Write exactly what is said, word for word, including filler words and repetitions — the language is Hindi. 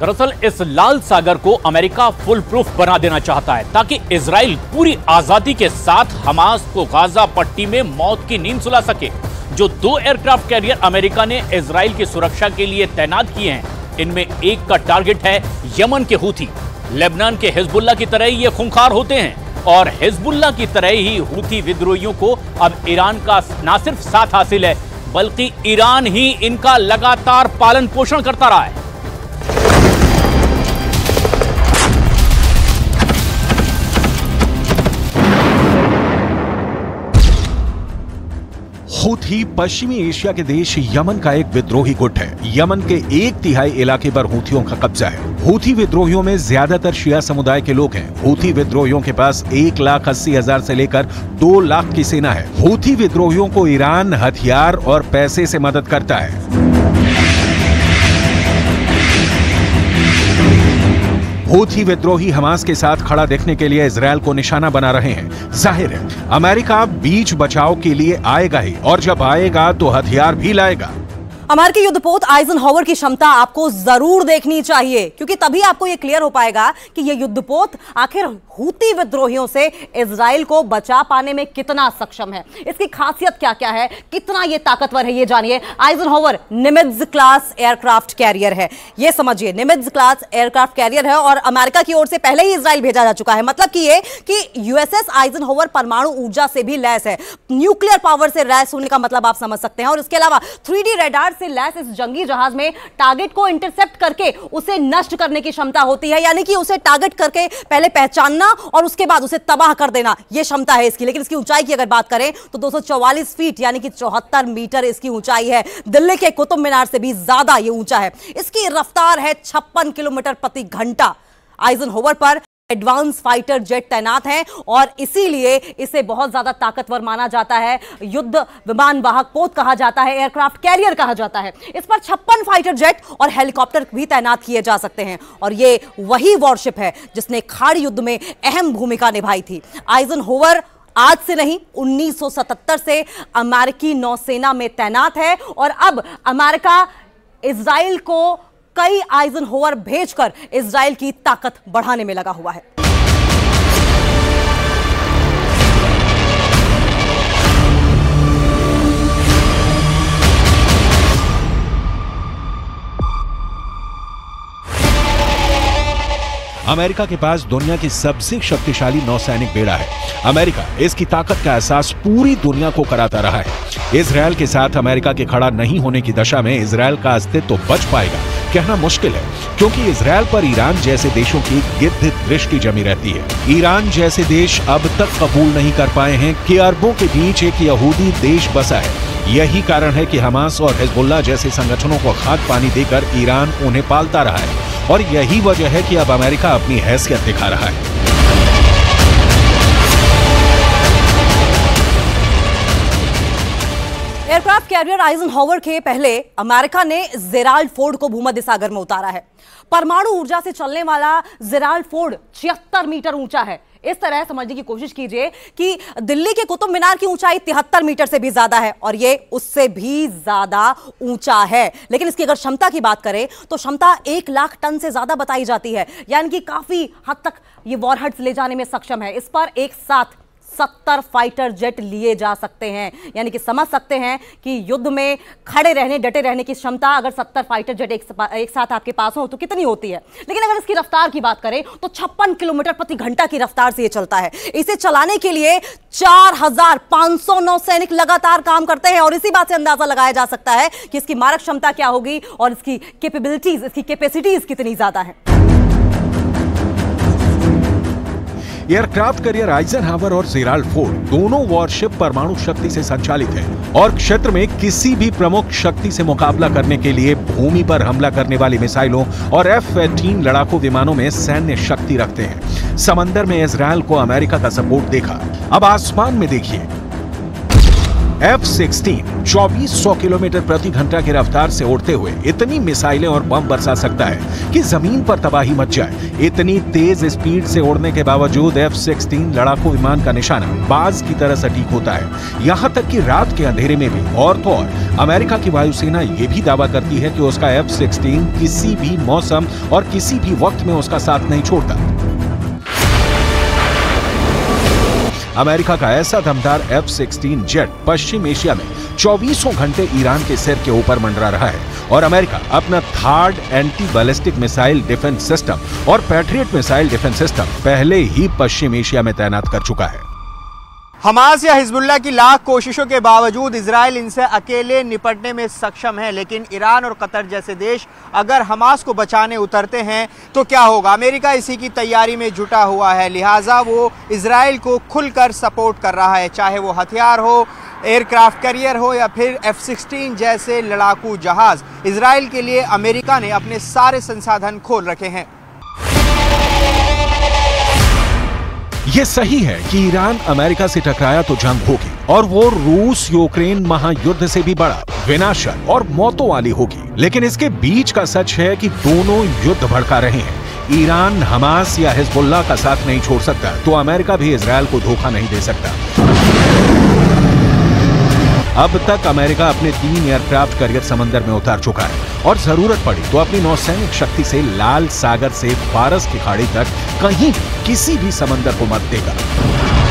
दरअसल इस लाल सागर को अमेरिका फुल प्रूफ बना देना चाहता है ताकि इजराइल पूरी आजादी के साथ हमास को गाजा पट्टी में मौत की नींद सुला सके। जो दो एयरक्राफ्ट कैरियर अमेरिका ने इजराइल की सुरक्षा के लिए तैनात किए हैं, इनमें एक का टारगेट है यमन के हूथी। लेबनान के हिजबुल्लाह की तरह ही ये खूंखार होते हैं और हिजबुल्लाह की तरह ही हूथी विद्रोहियों को अब ईरान का न सिर्फ साथ हासिल है, बल्कि ईरान ही इनका लगातार पालन पोषण करता रहा है। हूथी पश्चिमी एशिया के देश यमन का एक विद्रोही गुट है। यमन के एक तिहाई इलाके पर हूथियों का कब्जा है। हूथी विद्रोहियों में ज्यादातर शिया समुदाय के लोग हैं। हूथी विद्रोहियों के पास एक लाख अस्सी हजार से लेकर दो लाख की सेना है। हूथी विद्रोहियों को ईरान हथियार और पैसे से मदद करता है। हूथी विद्रोही हमास के साथ खड़ा देखने के लिए इजरायल को निशाना बना रहे हैं। जाहिर है अमेरिका बीच बचाव के लिए आएगा ही, और जब आएगा तो हथियार भी लाएगा। अमेरिकी युद्धपोत आइजनहावर की क्षमता आपको जरूर देखनी चाहिए, क्योंकि तभी आपको यह क्लियर हो पाएगा कि यह युद्धपोत आखिर हूती विद्रोहियों से इजराइल को बचा पाने में कितना सक्षम है। इसकी खासियत क्या क्या है, कितना यह ताकतवर है, यह जानिए। Eisenhower Nimitz class aircraft carrier है, यह समझिए। निमित्ज क्लास एयरक्राफ्ट कैरियर है और अमेरिका की ओर से पहले ही इजराइल भेजा जा चुका है। मतलब कि यह कि यूएसएस आइजनहावर परमाणु ऊर्जा से भी लैस है। न्यूक्लियर पावर से लैस होने का मतलब आप समझ सकते हैं। और इसके अलावा थ्री डी रेडार से लैस इस जंगी जहाज में टारगेट को इंटरसेप्ट करके उसे नष्ट करने की क्षमता होती है, यानी कि उसे टारगेट करके पहले पहचानना और उसके बाद उसे तबाह कर देना, यह क्षमता है इसकी। लेकिन इसकी ऊंचाई की अगर बात करें तो दो सौ चौवालीस फीट यानी कि चौहत्तर मीटर इसकी ऊंचाई है। दिल्ली के कुतुब मीनार से भी ज्यादा यह ऊंचा है। इसकी रफ्तार है छप्पन किलोमीटर प्रति घंटा। आइजनहावर पर एडवांस फाइटर जेट तैनात हैं और इसीलिए इसे बहुत ज्यादा ताकतवर माना जाता है। युद्ध विमान वाहक पोत कहा जाता है, एयरक्राफ्ट कैरियर कहा जाता है। इस पर छप्पन फाइटर जेट और हेलीकॉप्टर भी तैनात किए जा सकते हैं और यह वही वॉरशिप है जिसने खाड़ी युद्ध में अहम भूमिका निभाई थी। आइजनहावर आज से नहीं, उन्नीस सौ सतहत्तर से अमेरिकी नौसेना में तैनात है और अब अमेरिका इजराइल को कई आइजनहावर भेजकर इजराइल की ताकत बढ़ाने में लगा हुआ है। अमेरिका के पास दुनिया की सबसे शक्तिशाली नौसैनिक बेड़ा है। अमेरिका इसकी ताकत का एहसास पूरी दुनिया को कराता रहा है। इजरायल के साथ अमेरिका के खड़ा नहीं होने की दशा में इजरायल का अस्तित्व तो बच पाएगा कहना मुश्किल है, क्योंकि इजरायल पर ईरान जैसे देशों की गिद्ध दृष्टि जमी रहती है। ईरान जैसे देश अब तक कबूल नहीं कर पाए हैं कि अरबों के बीच एक यहूदी देश बसा है। यही कारण है कि हमास और हिजबुल्लाह जैसे संगठनों को खाद पानी देकर ईरान उन्हें पालता रहा है, और यही वजह है कि अब अमेरिका अपनी हैसियत दिखा रहा है। एयरक्राफ्ट कैरियर आइजनहावर के पहले अमेरिका ने जेराल्ड फोर्ड को भूमध्य सागर में उतारा है। परमाणु ऊर्जा से चलने वाला जेराल्ड फोर्ड छिहत्तर मीटर ऊंचा है। इस तरह समझने की कोशिश कीजिए कि दिल्ली के कुतुब मीनार की ऊंचाई तिहत्तर मीटर से भी ज्यादा है और ये उससे भी ज्यादा ऊंचा है। लेकिन इसकी अगर क्षमता की बात करें तो क्षमता एक लाख टन से ज्यादा बताई जाती है, यानी कि काफी हद तक ये वॉरहेड्स ले जाने में सक्षम है। इस पर एक साथ सत्तर फाइटर जेट लिए जा सकते हैं, यानी कि समझ सकते हैं कि युद्ध में खड़े रहने डटे रहने की क्षमता अगर सत्तर फाइटर जेट एक, एक साथ आपके पास हो तो कितनी होती है। लेकिन अगर इसकी रफ्तार की बात करें तो छप्पन किलोमीटर प्रति घंटा की रफ्तार से यह चलता है। इसे चलाने के लिए चार हजार पांच सौ नौसैनिक लगातार काम करते हैं और इसी बात से अंदाजा लगाया जा सकता है कि इसकी मारक क्षमता क्या होगी और इसकी कैपेबिलिटीज, इसकी कैपेसिटीज कितनी ज्यादा है। एयरक्राफ्ट कैरियर आइजनहावर और जेराल्ड फोर्ड दोनों वॉरशिप परमाणु शक्ति से संचालित हैं और क्षेत्र में किसी भी प्रमुख शक्ति से मुकाबला करने के लिए भूमि पर हमला करने वाली मिसाइलों और एफ अठारह लड़ाकू विमानों में सैन्य शक्ति रखते हैं। समंदर में इजरायल को अमेरिका का सपोर्ट देखा, अब आसमान में देखिए। एफ सिक्सटीन चौबीस सौ किलोमीटर प्रति घंटा की रफ्तार से उड़ते हुए इतनी मिसाइलें और बम बरसा सकता है कि जमीन पर तबाही मच जाए। इतनी तेज स्पीड से उड़ने के बावजूद एफ सिक्सटीन लड़ाकू विमान का निशाना बाज की तरह सटीक होता है। यहां तक कि रात के अंधेरे में भी। और तो और अमेरिका की वायुसेना यह भी दावा करती है कि उसका एफ सिक्सटीन किसी भी मौसम और किसी भी वक्त में उसका साथ नहीं छोड़ता। अमेरिका का ऐसा दमदार एफ सिक्सटीन जेट पश्चिम एशिया में चौबीसों घंटे ईरान के सिर के ऊपर मंडरा रहा है और अमेरिका अपना THAAD anti ballistic missile defence system और पैट्रियट मिसाइल डिफेंस सिस्टम पहले ही पश्चिम एशिया में तैनात कर चुका है। हमास या हिजबुल्लाह की लाख कोशिशों के बावजूद इजराइल इनसे अकेले निपटने में सक्षम है, लेकिन ईरान और कतर जैसे देश अगर हमास को बचाने उतरते हैं तो क्या होगा? अमेरिका इसी की तैयारी में जुटा हुआ है, लिहाजा वो इजराइल को खुलकर सपोर्ट कर रहा है, चाहे वो हथियार हो, एयरक्राफ्ट कैरियर हो या फिर एफ सिक्सटीन जैसे लड़ाकू जहाज। इजराइल के लिए अमेरिका ने अपने सारे संसाधन खोल रखे हैं। ये सही है कि ईरान अमेरिका से टकराया तो जंग होगी और वो रूस यूक्रेन महायुद्ध से भी बड़ा, विनाशक और मौतों वाली होगी, लेकिन इसके बीच का सच है कि दोनों युद्ध भड़का रहे हैं। ईरान हमास या हिजबुल्लाह का साथ नहीं छोड़ सकता तो अमेरिका भी इजराइल को धोखा नहीं दे सकता। अब तक अमेरिका अपने तीन एयरक्राफ्ट कैरियर समंदर में उतार चुका है और जरूरत पड़ी तो अपनी नौसैनिक शक्ति से लाल सागर से फारस की खाड़ी तक कहीं भी किसी भी समंदर को मत देगा।